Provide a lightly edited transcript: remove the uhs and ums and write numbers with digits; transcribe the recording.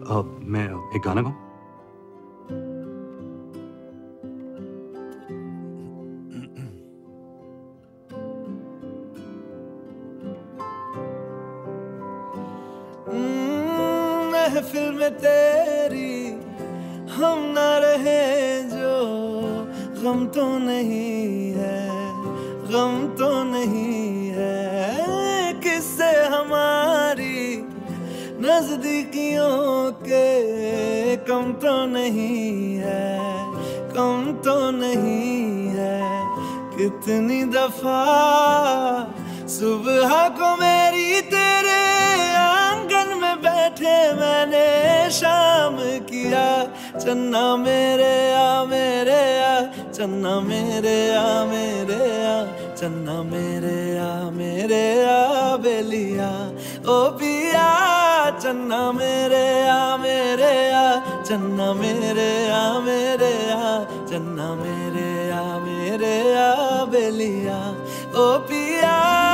मैं एक गाना गाऊं? महफिल में तेरी हम ना रहे जो, गम तो नहीं है, गम तो नहीं है। किससे हमारी नजदीकियों के कम तो नहीं है, कम तो नहीं है। कितनी दफा सुबह को मेरी तेरे आंगन में बैठे मैंने शाम किया। चन्ना मेरे आ मेरे आ, चन्ना मेरे आ मेरे आ, चन्ना मेरे आ मेरे आ बेलिया ओ पिया। चन्ना मेरे आ मेरे आ, चन्ना मेरे आ मेरे आ, चन्ना मेरे आ मेरे आ बेलिया ओ पिया।